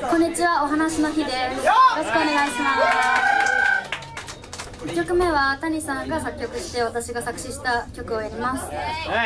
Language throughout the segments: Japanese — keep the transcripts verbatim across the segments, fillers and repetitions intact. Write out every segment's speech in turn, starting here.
こんにちは、お話の日です。よろしくお願いします。いっきょくめは谷さんが作曲して私が作詞した曲をやります。はい。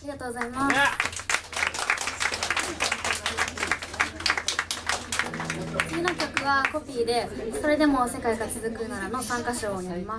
りがとうございます。次の曲はコピーで「それでも世界が続くなら」の参加賞をやります。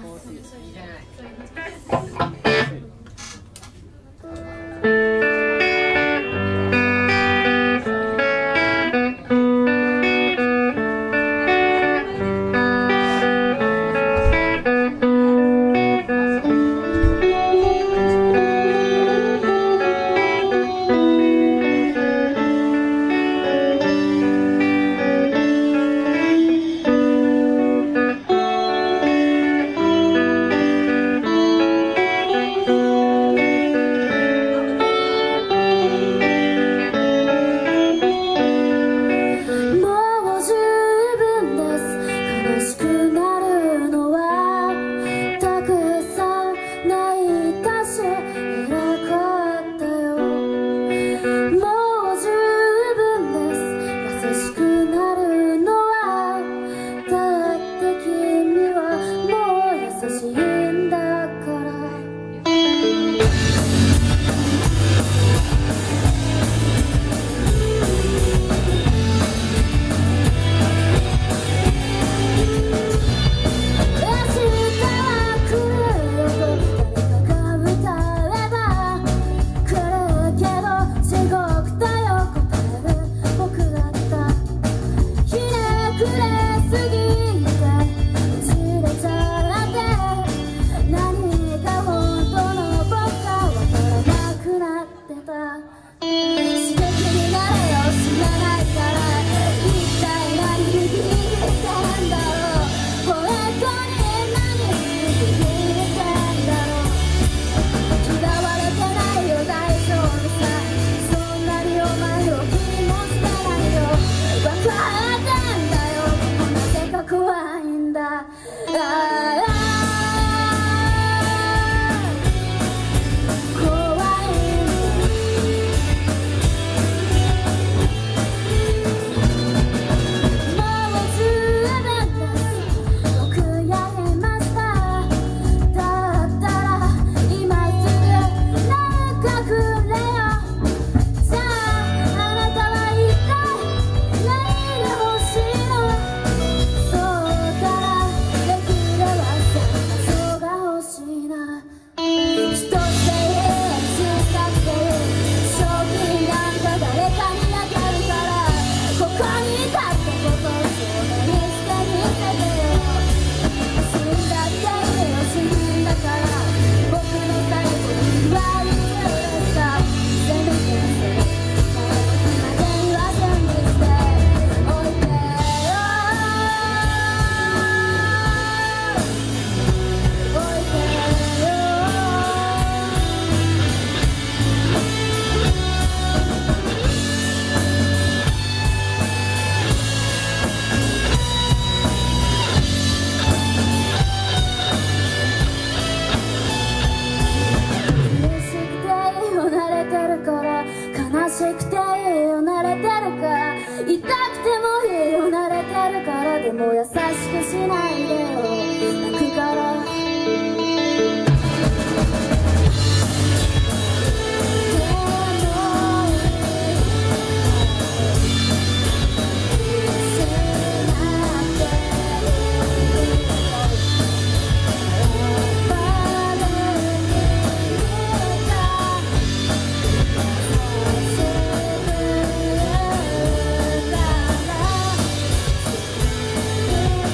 でも優しくしないでよ、泣くから「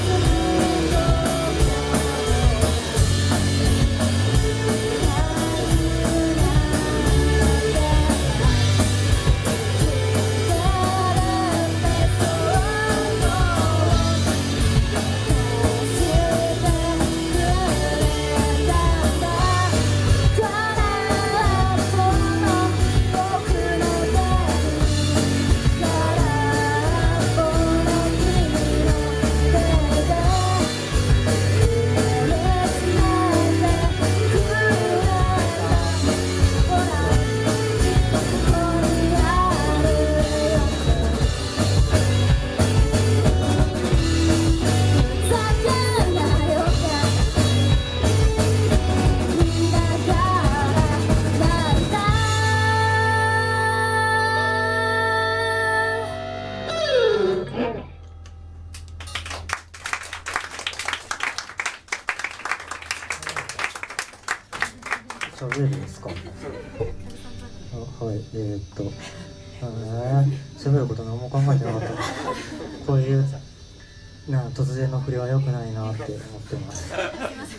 はい、えー、っと、えー、喋ること何も考えてなかった。こういうな突然の振りは良くないなって思ってます。謝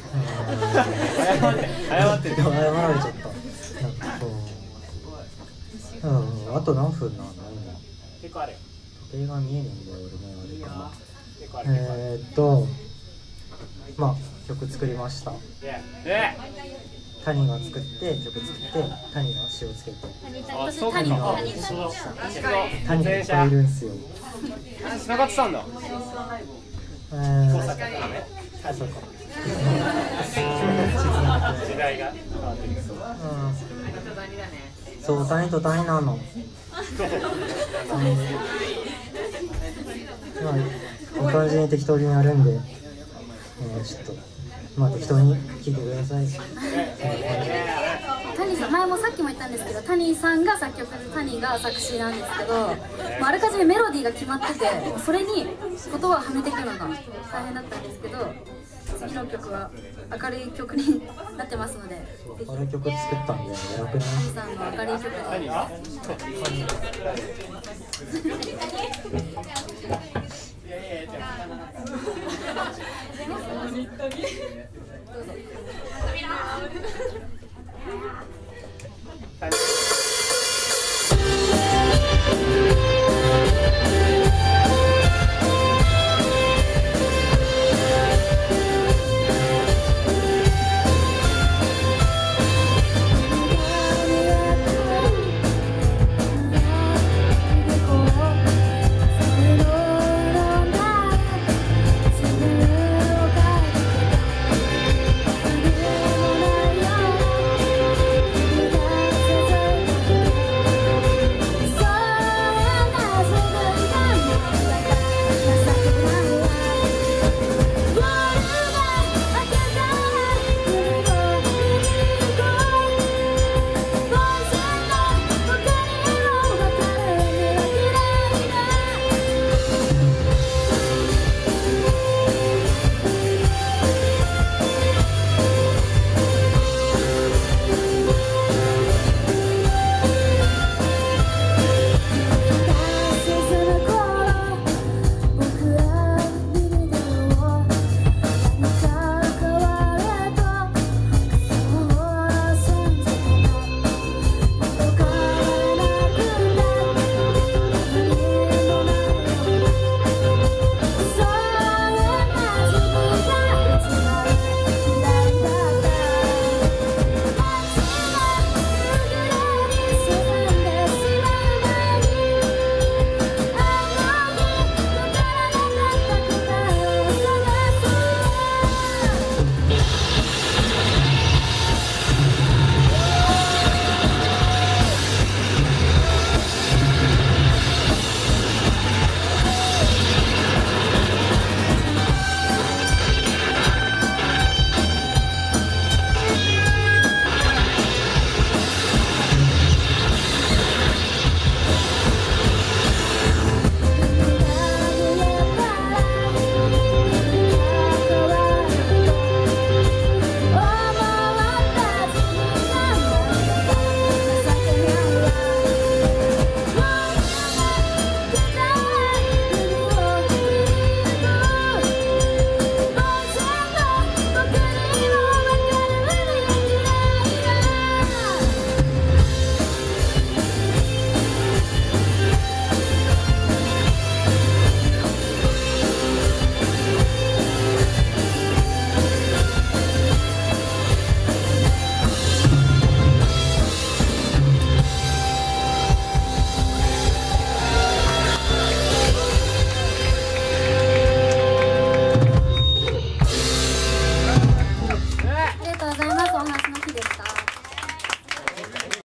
って謝って謝られちゃった。なんかこう、うん、あと何分なんだ今。結構あるよ。時計が見えねえんだよ俺ねあれかな。えー、っと、まあ曲作りました。谷が作って曲作って谷が詞をつけて。 私谷が谷がいっぱいいるんすよ。 繋がってたんだ。 えー、 そうか。時代が変わってる。 そう、谷と谷なの。まあ、いい感じに適当にやるんで、えー、ちょっと、まあ適当に聞いてください。 谷さん、前もさっきも言ったんですけど、谷さんが作曲で谷が作詞なんですけど、もうあらかじめメロディーが決まってて、それに言葉をはめていくのが大変だったんですけど、次の曲は明るい曲になってますので、 明るい曲作ったんで、偉くない？ 谷さんの明るい曲で。ありがとうございます。お話の日でした。